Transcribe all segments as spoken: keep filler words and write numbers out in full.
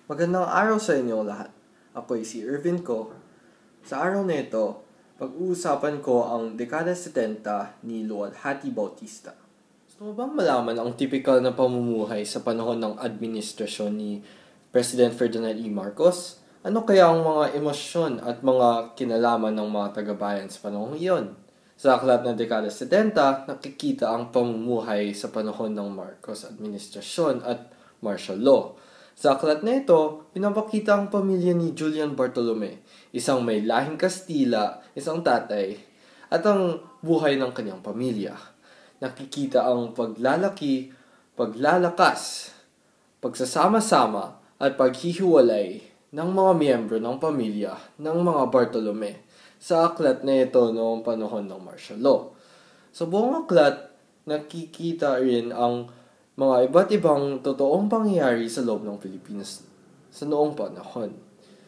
Magandang araw sa inyong lahat. Ako'y si Irvin ko. Sa araw na ito, pag-uusapan ko ang dekada setenta ni Luwalhati Bautista. Gusto mo bang malaman ang typical na pamumuhay sa panahon ng administrasyon ni President Ferdinand E. Marcos? Ano kaya ang mga emosyon at mga kinalaman ng mga taga-bayan sa panahon iyon? Sa aklat ng dekada setenta, nakikita ang pamumuhay sa panahon ng Marcos administrasyon at martial law. Sa aklat na ito, pinapakita ang pamilya ni Julian Bartolome, isang may lahing Kastila, isang tatay, at ang buhay ng kanyang pamilya. Nakikita ang paglalaki, paglalakas, pagsasama-sama, at paghihiwalay ng mga miyembro ng pamilya ng mga Bartolome sa aklat na ito noong panahon ng martial law. Sa buong aklat, nakikita rin ang mga iba't ibang totoong pangyayari sa loob ng Pilipinas sa noong panahon.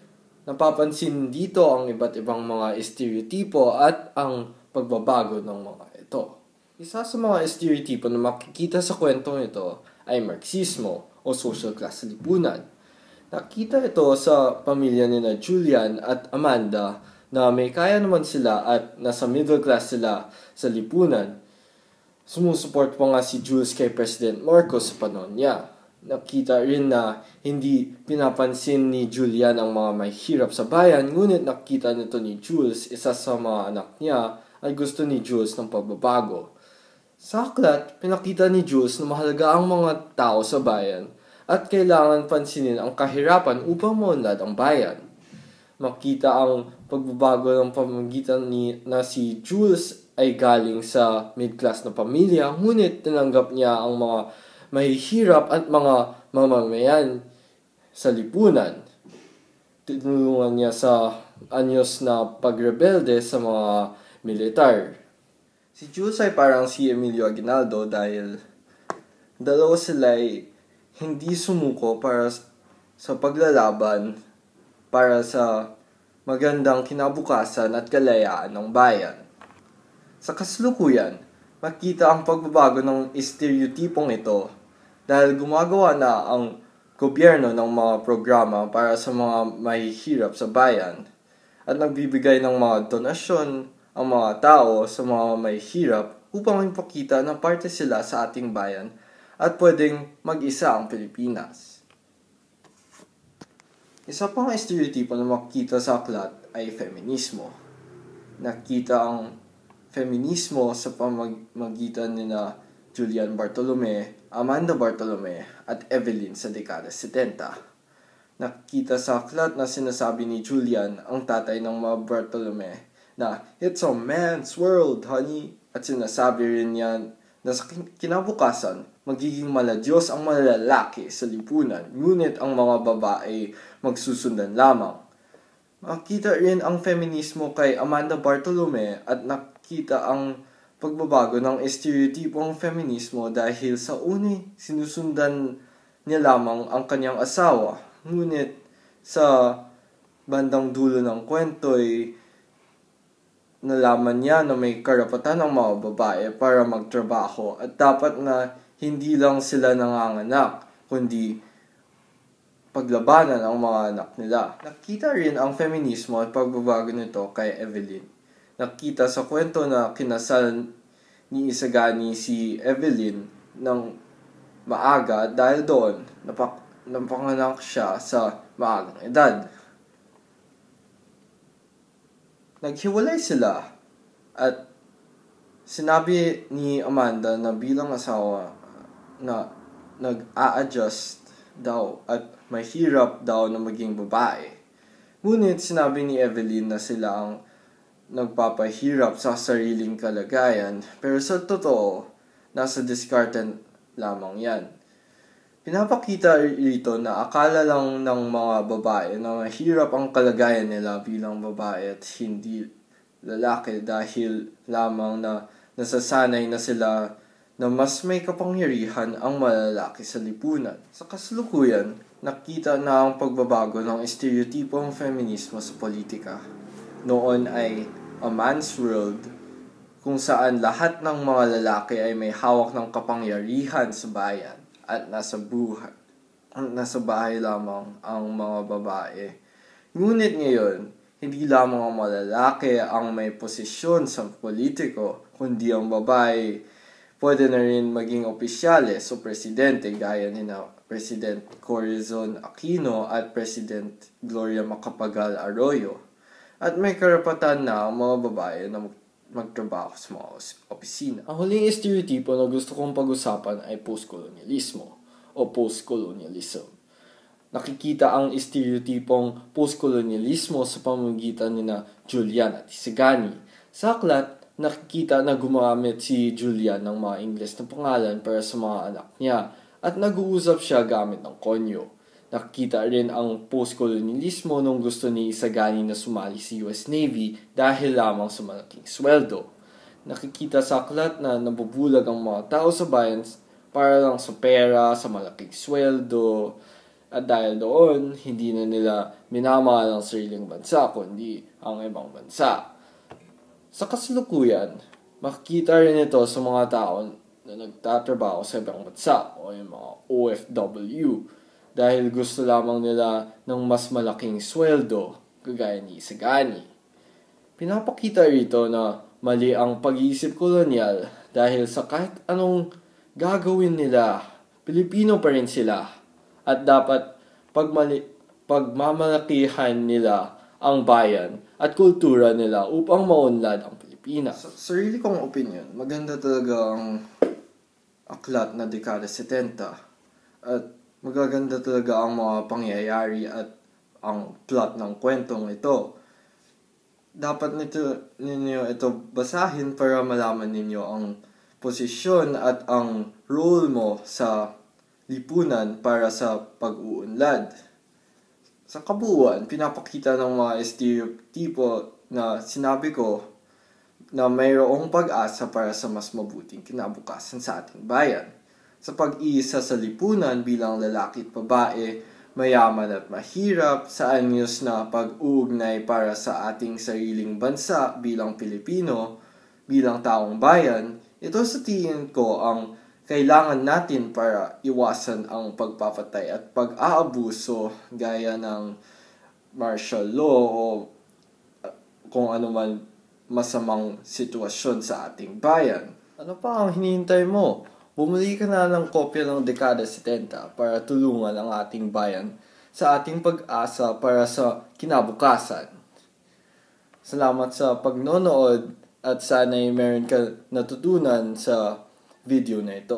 Napapansin dito ang iba't ibang mga estereotipo at ang pagbabago ng mga ito. Isa sa mga estereotipo na makikita sa kwentong ito ay Marxismo o social class sa lipunan. Nakita ito sa pamilya ni na Julian at Amanda na may kaya naman sila at nasa middle class sila sa lipunan. Sumusuport pa nga si Jules kay President Marcos sa panahon niya. Nakita rin na hindi pinapansin ni Julian ang mga may hirap sa bayan, ngunit nakita nito ni Jules, isa sa mga anak niya, ay gusto ni Jules ng pagbabago. Sa aklat, pinakita ni Jules na mahalaga ang mga tao sa bayan at kailangan pansinin ang kahirapan upang maunlad ang bayan. Makita ang pagbabago ng pamamagitan ni na si Jules ay galing sa mid-class na pamilya, ngunit tinanggap niya ang mga mahihirap at mga mamamayan sa lipunan. Tinulungan niya sa anyos na pagrebelde sa mga militar. Si Jules ay parang si Emilio Aguinaldo dahil dalawa sila ay hindi sumuko para sa paglalaban para sa magandang kinabukasan at kalayaan ng bayan. Sa kasalukuyan, makita ang pagbabago ng estereotipong ito dahil gumagawa na ang gobyerno ng mga programa para sa mga mahihirap sa bayan at nagbibigay ng mga donasyon ang mga tao sa mga mahihirap upang ipakita na parte sila sa ating bayan at pwedeng mag-isa ang Pilipinas. Isa pang estereotipo na makikita sa aklat ay feminismo. Nakita ang feminismo sa pamamagitan ni na Julian Bartolome, Amanda Bartolome, at Evelyn sa dekada setenta. Nakita sa aklat na sinasabi ni Julian, ang tatay ng mga Bartolome, na "It's a man's world, honey." At sinasabi rin niya na sa kinabukasan, magiging maladyos ang mga lalaki sa lipunan, ngunit ang mga babae magsusundan lamang. Makita rin ang feminismo kay Amanda Bartolome at nakita ang pagbabago ng estereotipong feminismo dahil sa uni sinusundan niya lamang ang kanyang asawa. Ngunit sa bandang dulo ng kwento ay nalaman niya na may karapatan ng mga babae para magtrabaho at dapat na hindi lang sila nanganganak, kundi paglabanan ang mga anak nila. Nakita rin ang feminismo at pagbabago nito kay Evelyn. Nakita sa kwento na kinasal ni Isagani si Evelyn ng maaga dahil doon napak- napanganak siya sa maagang edad. Naghiwalay sila at sinabi ni Amanda na bilang asawa na nag-a-adjust daw at mahirap daw na maging babae. Ngunit sinabi ni Evelyn na sila ang nagpapahirap sa sariling kalagayan, pero sa totoo, nasa diskarten lamang yan. Pinapakita rito na akala lang ng mga babae na mahirap ang kalagayan nila bilang babae at hindi lalaki dahil lamang na nasasanay na sila na mas may kapangyarihan ang malalaki sa lipunan. Sa kasalukuyan, nakita na ang pagbabago ng estereotipong feminismo sa politika. Noon ay a man's world kung saan lahat ng mga lalaki ay may hawak ng kapangyarihan sa bayan at nasa buhay nasa bahay lamang ang mga babae. Ngunit ngayon, hindi lamang ang malalaki ang may posisyon sa politiko, kundi ang babae pwede na rin maging opisyales o presidente gaya ni na President Corazon Aquino at President Gloria Macapagal Arroyo. At may karapatan na ang mga babae na magtrabaho sa mga opisina. Ang huling estereotipo na gusto kong pag-usapan ay postkolonyalismo o postcolonialism. Nakikita ang estereotipong postkolonyalismo sa pamamagitan ni na Julian at Isagani. Sa aklat, nakikita na gumamit si Julian ng mga Ingles na pangalan para sa mga anak niya at nag-uusap siya gamit ng konyo. Nakikita rin ang postkolonyalismo nung gusto ni Isagani na sumali sa U S Navy dahil lamang sa malaking sweldo. Nakikita sa aklat na nabubulag ang mga tao sa bayan para lang sa pera, sa malaking sweldo, at dahil doon, hindi na nila minamahal ang sariling bansa, kundi ang ibang bansa. Sa kasalukuyan, makikita rin ito sa mga tao na nagtatrabaho sa ibang bansa o yung mga O F W dahil gusto lamang nila ng mas malaking sweldo, kagaya ni Isagani. Pinapakita rito na mali ang pag-iisip kolonyal dahil sa kahit anong gagawin nila, Pilipino pa rin sila. At dapat pagmali, pagmamalakihan nila ang bayan at kultura nila upang maunlad ang Pilipinas. Sa sarili kong opinion, maganda talaga ang aklat na dekada setenta. At magaganda talaga ang mga pangyayari at ang plot ng kwentong ito. Dapat nito, ninyo ito basahin para malaman ninyo ang posisyon at ang role mo sa lipunan para sa pag-uunlad. Sa kabuuan, pinapakita ng mga estereotipo na sinabi ko na mayroong pag-asa para sa mas mabuting kinabukasan sa ating bayan. Sa pag-iisa sa lipunan bilang lalaki at babae, mayaman at mahirap, sa anyos na pag-uugnay para sa ating sariling bansa bilang Pilipino, bilang taong bayan, ito sa tingin ko ang kailangan natin para iwasan ang pagpapatay at pag-aabuso gaya ng martial law o kung ano man masamang sitwasyon sa ating bayan. Ano pa ang hinihintay mo? Bumili ka na ng kopya ng dekada setenta para tulungan ang ating bayan sa ating pag-asa para sa kinabukasan. Salamat sa pagnonood at sana'y meron ka natutunan sa video na ito.